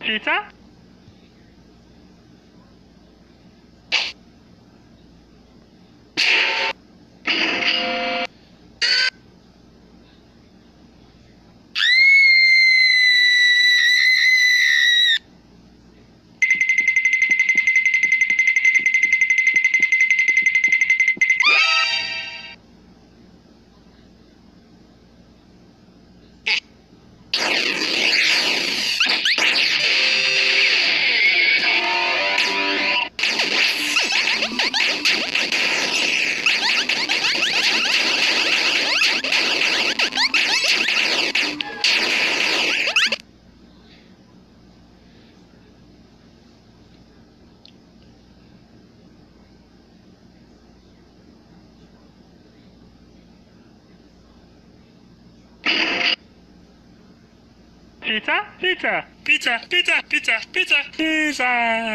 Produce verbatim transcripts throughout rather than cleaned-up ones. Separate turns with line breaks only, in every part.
Pizza? Pizza? Pizza! Pizza! Pizza! Pizza! Pizza! Pizza!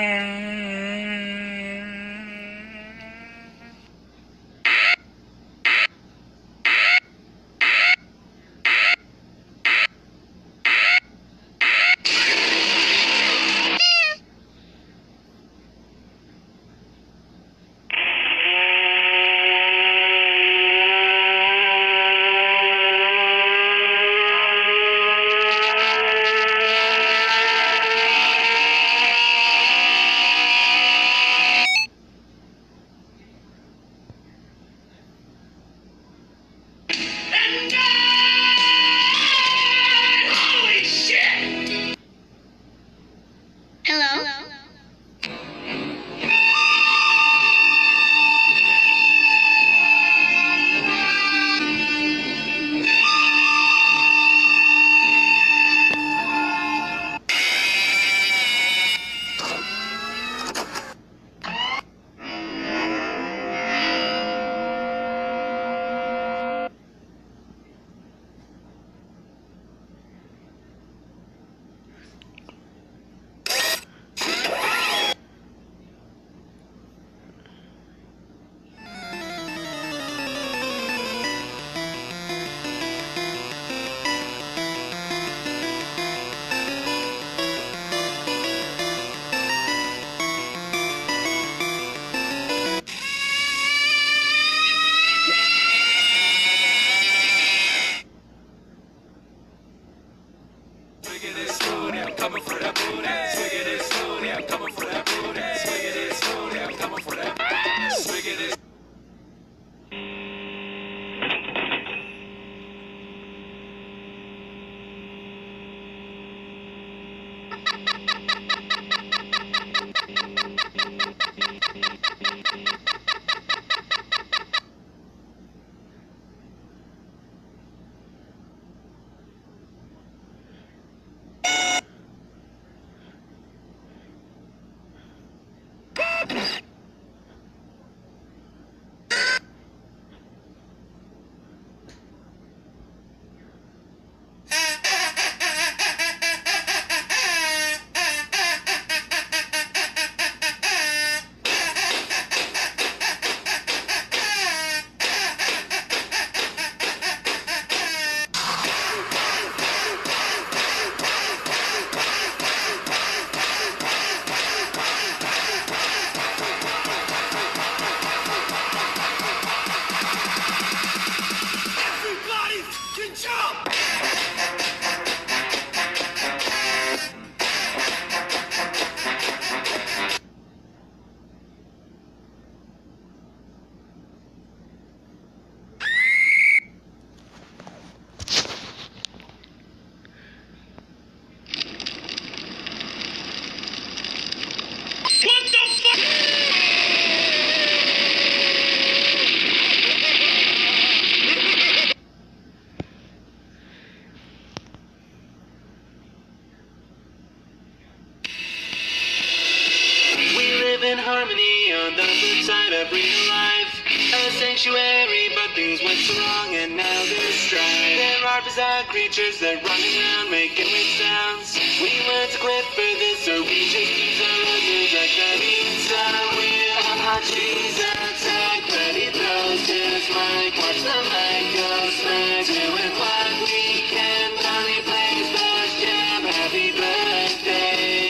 Sanctuary, but things went so wrong and now they're strife. There are bizarre creatures that run around making weird sounds. We weren't equipped for this, so we just use our roses like the pizza. We're on hot cheese attack. Freddy throws his mic, watch the mic go smack. Doing what we can, Bonnie plays the jam. Happy birthday.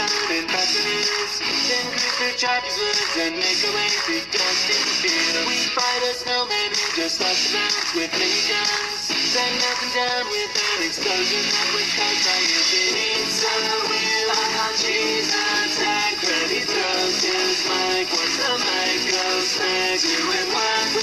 sun and fast it is. Then cruise through Choppy's woods and make our way through dusty fields. We fight a snowman who just lost the bounce with many guns. Then knock him down with an explosion that was caused by his It's so weird, ah, Jesus, that Freddy throws his mic. Once the mic goes smack, two and one.